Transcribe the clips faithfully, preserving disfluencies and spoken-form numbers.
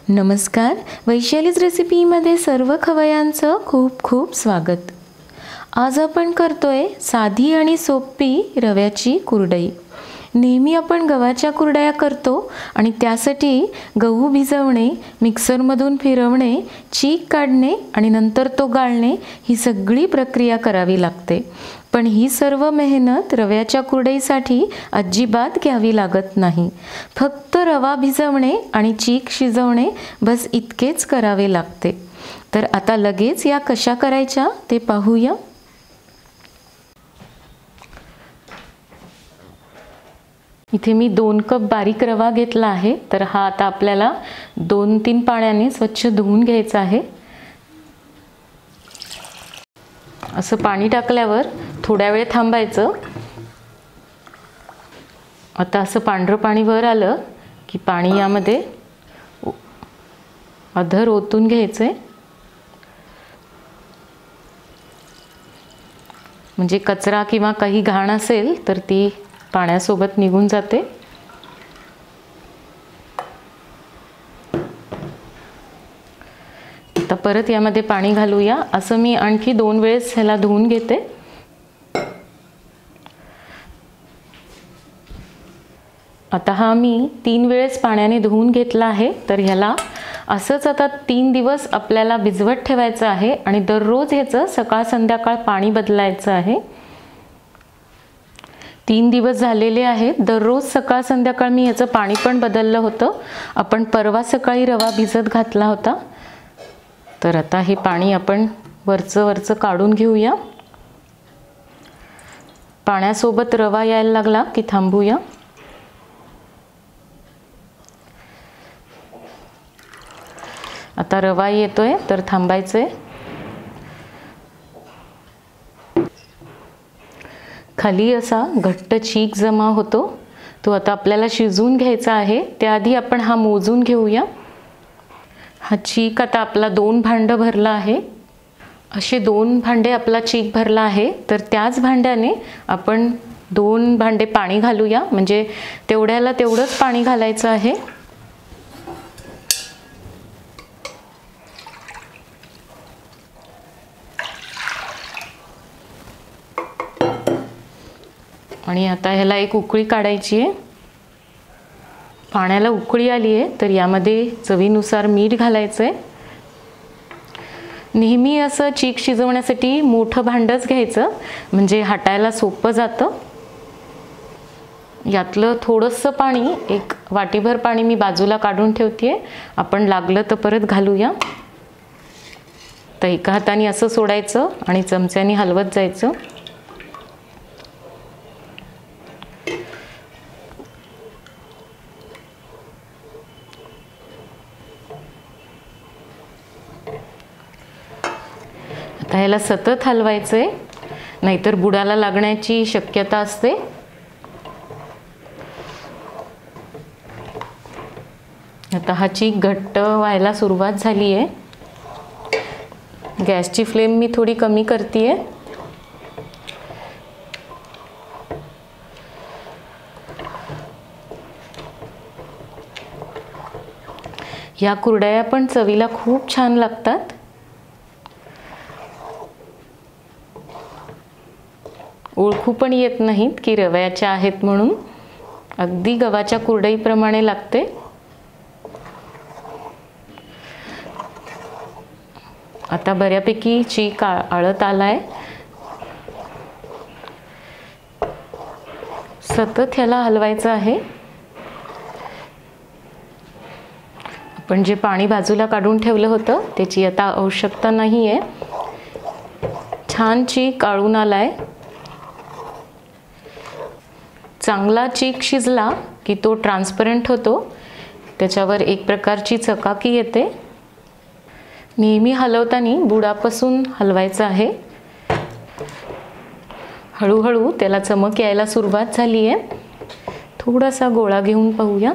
नमस्कार, वैशालीज रेसिपीमध्ये सर्व खवयांचं खूप खूप स्वागत। आज आपण करतोय साधी आणि सोपी रव्याची कुरडई। नेहमी आपण गव्हाच्या कुरडया करतो आणि त्यासाठी गहू भिजवणे, मिक्सरमधून फिरवणे, चीक काढणे आणि नंतर तो गाळणे ही सगळी प्रक्रिया करावी लागते। पण ही सर्व मेहनत रव्याच्या कुरडईसाठी अजिबात घ्यावी लागत नाही। फक्त रवा भिजवणे आणि चीक शिजवणे बस इतकेच करावे लागते। तर आता लगेच या कशा करायच्या ते पाहूया। इथे मी दोन कप बारीक रवा घेतला आहे। तर हा आता आपल्याला दोन तीन पाण्याने स्वच्छ धुवून घ्यायचा आहे। असं पाणी टाकल्यावर थोड्या वेळ थांबायचं। आता असं पांढरं पाणी वर आलं की पाणी यामध्ये अधर ओतून घ्यायचे, म्हणजे कचरा किंवा काही घाण असेल तर ती पाण्यासोबत निघून जाते। आता परत यामध्ये पाणी घालूया। असं मी आणखी दोन वेळेस ह्याला धुवून घेते। आता हा मी तीन वेळेस पाण्याने धुवून घेतला आहे। तर ह्याला असंच आता तीन दिवस आपल्याला भिजवत ठेवायचं आहे आणि दररोज ह्याचं सकाळ संध्याकाळ पाणी बदलायचं आहे। तीन दिवस झालेले आहेत। दररोज सकाळ संध्याकाळ मी ह्याचं पाणी पण बदललं होतं। आपण परवा सकाळी रवा भिजत घातला होता। तर आता हे पाणी आपण वरचं वरचं काढून घेऊया। पाण्यासोबत रवा यायला लागला की थांबूया। आता रवा येतोय तर थांबायचंय। खाली असा घट्ट चीक जमा होतो, तो आता आपल्याला शिजवून घ्यायचा आहे। त्याआधी आपण हा मोजून घेऊया। हा चीक आता आपला दोन भांडं भरला आहे। असे दोन भांडे आपला चीक भरला आहे। तर त्याच भांड्याने आपण दोन भांडे पाणी घालूया, म्हणजे तेवढ्याला तेवढंच पाणी घालायचं आहे। आणि आता ह्याला एक उकळी काढायची आहे। पाण्याला उकळी आली आहे तर यामध्ये चवीनुसार मीठ घालायचं आहे। नेहमी असं चीक शिजवण्यासाठी मोठं भांडंच घ्यायचं, म्हणजे हाटायला सोपं जातं। यातलं थोडंसं पाणी, एक वाटीभर पाणी मी बाजूला काढून ठेवते। आपण लागलं तर परत घालूया। तर एका हाताने असं सोडायचं आणि चमच्याने हलवत जायचं। आता ह्याला सतत हलवायचंय, नाहीतर बुडाला लागण्याची शक्यता असते। आता हा चीक घट्ट व्हायला सुरुवात झाली आहे। गॅसची फ्लेम मी थोडी कमी करतेय। या कुरडया पण चवीला खूप छान लागतात। ओळखू पण येत नाहीत की रव्याच्या आहेत म्हणून, अगदी गव्हाच्या कुरडईप्रमाणे लागते। आता बऱ्यापैकी चीक आळत आलाय। सतत ह्याला हलवायचं आहे। आपण जे पाणी बाजूला काढून ठेवलं होतं त्याची आता आवश्यकता नाहीये। छान चीक आळून आलाय। चांगला चीक शिजला की तो ट्रान्सपरंट होतो, त्याच्यावर एक प्रकारची चकाकी येते। नेहमी हलवताना बुडापासून हलवायचं आहे। हळूहळू त्याला चमक यायला सुरुवात झाली आहे। थोडासा गोळा घेऊन पाहूया।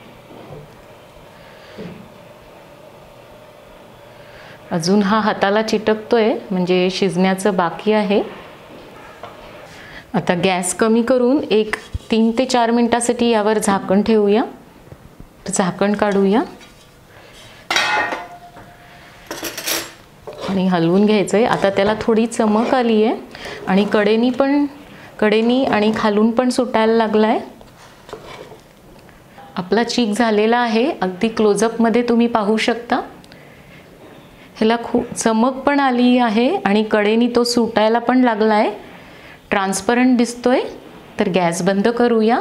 अजून हा हाताला चिटकतोय, म्हणजे शिजण्याचं बाकी आहे। आता गॅस कमी करून एक तीन ते चार मिनिटांसाठी यावर झाकण ठेवूया। झाकण काढूया। आणि हलवून घ्यायचं आहे. आता त्याला थोडी चमक आली आहे आणि कडेनी पण कडेनी आणि खालून पण सुटायला लागला आहे. आपला चीक झालेला आहे. अगदी क्लोजअपमध्ये तुम्ही पाहू शकता. ह्याला खूप चमक पण आली आहे आणि कडेनी तो सुटायला पण लागला आहे. ट्रान्सपरंट दिसतोय. तर गॅस बंद करूया.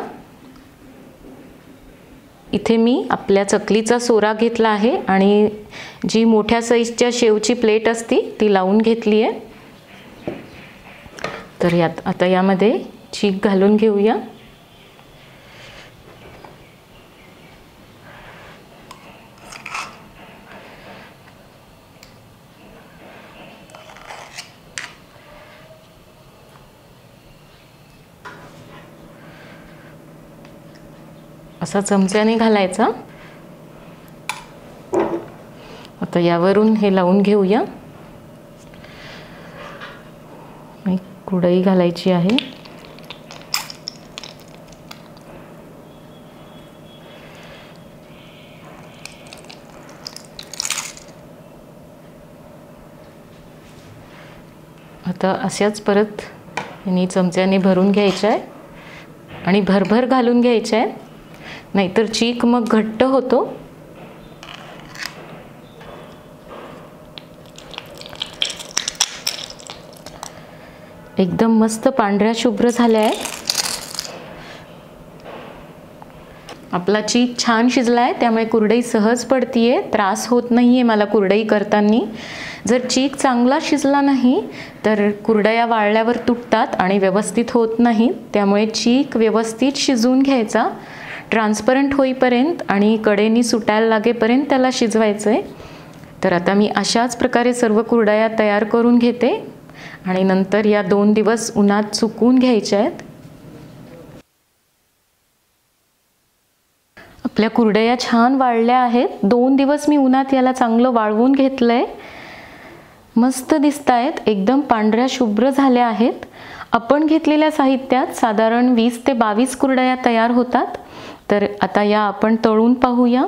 इथे मी आपल्या चकलीचा सोरा घेतला आहे आणि जी मोठ्या साईजच्या शेवची प्लेट असती ती लावून घेतली आहे. तर यात आता यामध्ये चीक घालून घेऊया. असा चमच्याने घालायचा. आता यावरून हे लावून घेऊया. एक कुरडई घालायची आहे. आता अशाच परत यांनी चमच्याने भरून घ्यायचं आहे आणि भरभर घालून घ्यायचं आहे, नाहीतर चीक मग घट्ट होतो. एकदम मस्त पांढऱ्या शुभ्र झाल्या आहे. आपला चीक छान शिजला आहे, त्यामुळे कुरडई सहज पडतीये. त्रास होत नाही आहे मला कुरडई करताना. जर चीक चांगला शिजला नाही तर कुरडया वाळल्यावर तुटतात आणि व्यवस्थित होत नाही. त्यामुळे चीक व्यवस्थित शिजवून घ्यायचा, ट्रान्सपरंट होईपर्यंत आणि कडेनी सुटायला लागेपर्यंत त्याला शिजवायचं आहे. तर आता मी अशाच प्रकारे सर्व कुरडया तयार करून घेते आणि नंतर या दोन दिवस उन्हात सुकवून घ्यायच्या आहेत. आपल्या कुरडया छान वाळल्या आहेत. दोन दिवस मी उन्हात याला चांगलं वाळवून घेतलंय. मस्त दिसत आहेत, एकदम पांढऱ्या शुभ्र झाल्या आहेत. आपण घेतलेल्या साहित्यात साधारण वीस ते बावीस कुरडया तयार होतात. तर आता या आपण तळून पाहूया.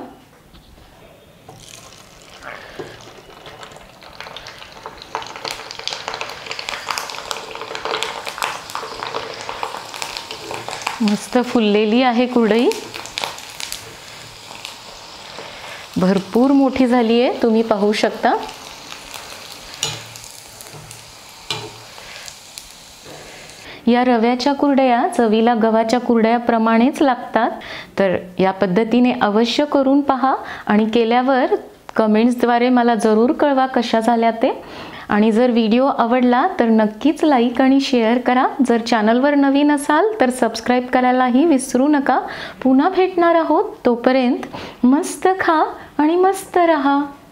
मस्त फुललेली आहे कुरडई, भरपूर मोठी झाली आहे, तुम्ही पाहू शकता. या रव्याच्या कुरडया चवीला गव्हाच्या कुरडयाप्रमाणेच लागतात. तर या पद्धतीने अवश्य करून पहा आणि केल्यावर कमेंट्सद्वारे मला जरूर कळवा कशा झाल्या ते. आणि जर व्हिडिओ आवडला तर नक्कीच लाईक आणि शेअर करा. जर चॅनलवर नवीन असाल तर सबस्क्राईब करायलाही विसरू नका. पुन्हा भेटणार आहोत, तोपर्यंत मस्त खा आणि मस्त रहा.